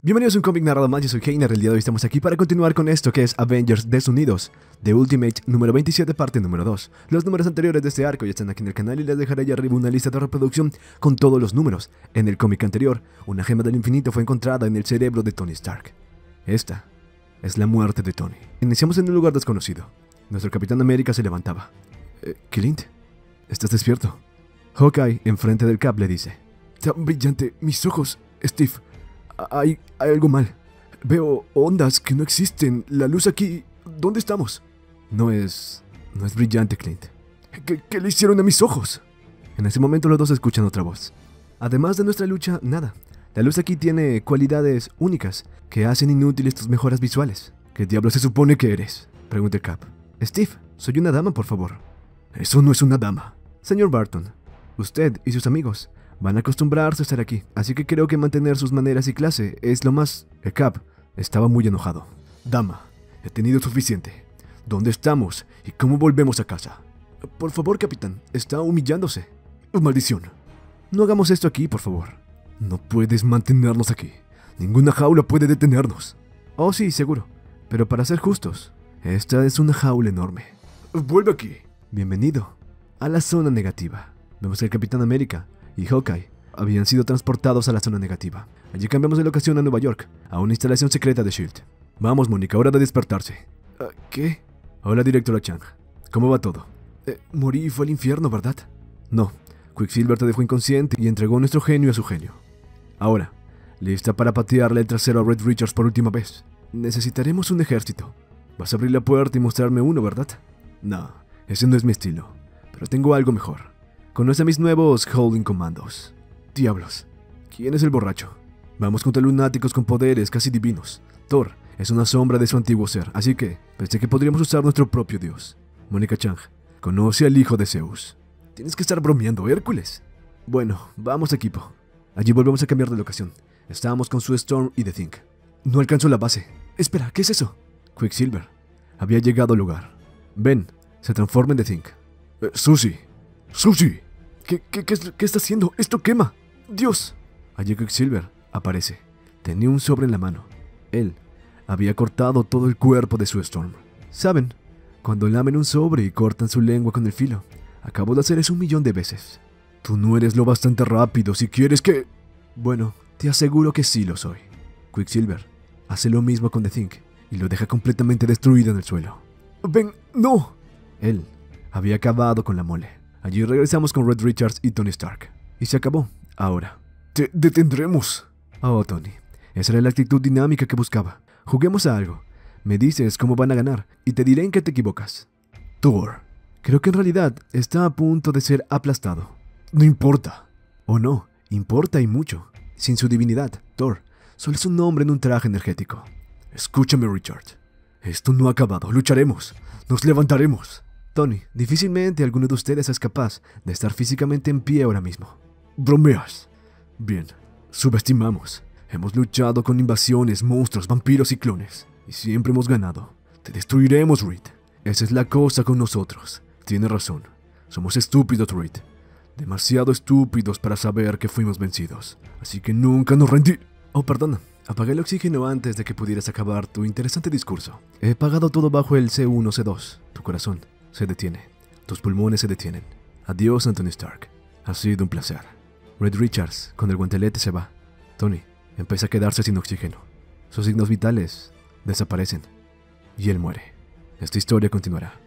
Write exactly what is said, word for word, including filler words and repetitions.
Bienvenidos a un cómic narrado más, yo soy Heiner. El día de hoy estamos aquí para continuar con esto que es Avengers Desunidos, The Ultimate número veintisiete, parte número dos. Los números anteriores de este arco ya están aquí en el canal y les dejaré allá arriba una lista de reproducción con todos los números. En el cómic anterior, una gema del infinito fue encontrada en el cerebro de Tony Stark. Esta es la muerte de Tony. Iniciamos en un lugar desconocido. Nuestro Capitán América se levantaba. Eh, Clint, ¿estás despierto? Hawkeye, enfrente del Cap, le dice: tan brillante, mis ojos, Steve. Hay, hay algo mal. Veo ondas que no existen. La luz aquí... ¿Dónde estamos? No es... No es brillante, Clint. ¿Qué, qué le hicieron a mis ojos? En ese momento los dos escuchan otra voz. Además de nuestra lucha, nada. La luz aquí tiene cualidades únicas que hacen inútiles tus mejoras visuales. ¿Qué diablo se supone que eres? Pregunta el Cap. Steve, soy una dama, por favor. Eso no es una dama. Señor Barton, usted y sus amigos van a acostumbrarse a estar aquí, así que creo que mantener sus maneras y clase es lo más... El Cap estaba muy enojado. Dama, he tenido suficiente. ¿Dónde estamos y cómo volvemos a casa? Por favor, capitán, está humillándose. Oh, maldición. No hagamos esto aquí, por favor. No puedes mantenernos aquí. Ninguna jaula puede detenernos. Oh, sí, seguro. Pero para ser justos, esta es una jaula enorme. Vuelve aquí. Bienvenido a la zona negativa. Vemos que el Capitán América y Hawkeye habían sido transportados a la zona negativa. Allí cambiamos de locación a Nueva York, a una instalación secreta de Shield. Vamos, Mónica, hora de despertarse. Uh, ¿Qué? Hola, directora Chang. ¿Cómo va todo? Eh, morí y fue al infierno, ¿verdad? No. Quicksilver te dejó inconsciente y entregó nuestro genio a su genio. Ahora, ¿lista para patearle el trasero a Reed Richards por última vez? Necesitaremos un ejército. Vas a abrir la puerta y mostrarme uno, ¿verdad? No, ese no es mi estilo. Pero tengo algo mejor. Conoce a mis nuevos Holding Commandos. Diablos, ¿quién es el borracho? Vamos contra lunáticos con poderes casi divinos. Thor es una sombra de su antiguo ser, así que pensé que podríamos usar nuestro propio dios. Mónica Chang, conoce al hijo de Zeus. Tienes que estar bromeando, Hércules. Bueno, vamos, equipo. Allí volvemos a cambiar de locación. Estábamos con Sue Storm y The Thing. No alcanzo la base. Espera, ¿qué es eso? Quicksilver había llegado al lugar. Ben se transforma en The Thing. Eh, Susie. Susie. ¿Qué, qué, qué, ¿Qué está haciendo? ¡Esto quema! ¡Dios! Allí Quicksilver aparece. Tenía un sobre en la mano. Él había cortado todo el cuerpo de Sue Storm. ¿Saben? Cuando lamen un sobre y cortan su lengua con el filo. Acabo de hacer eso un millón de veces. Tú no eres lo bastante rápido si quieres que... Bueno, te aseguro que sí lo soy. Quicksilver hace lo mismo con The Thing y lo deja completamente destruido en el suelo. ¡Ven! ¡No! Él había acabado con la mole. Allí regresamos con Reed Richards y Tony Stark. Y se acabó. Ahora. ¡Te detendremos! Oh, Tony. Esa era la actitud dinámica que buscaba. Juguemos a algo. Me dices cómo van a ganar y te diré en qué te equivocas. Thor. Creo que en realidad está a punto de ser aplastado. No importa. O no, importa y mucho. Sin su divinidad, Thor solo es un hombre en un traje energético. Escúchame, Richard. Esto no ha acabado. Lucharemos. Nos levantaremos. Tony, difícilmente alguno de ustedes es capaz de estar físicamente en pie ahora mismo. ¿Bromeas? Bien, subestimamos. Hemos luchado con invasiones, monstruos, vampiros y clones. Y siempre hemos ganado. Te destruiremos, Reed. Esa es la cosa con nosotros. Tienes razón. Somos estúpidos, Reed. Demasiado estúpidos para saber que fuimos vencidos. Así que nunca nos rendí. Oh, perdona. Apagué el oxígeno antes de que pudieras acabar tu interesante discurso. He pagado todo bajo el C uno C dos. Tu corazón se detiene. Tus pulmones se detienen. Adiós, Anthony Stark. Ha sido un placer. Reed Richards, con el guantelete, se va. Tony empieza a quedarse sin oxígeno. Sus signos vitales desaparecen. Y él muere. Esta historia continuará.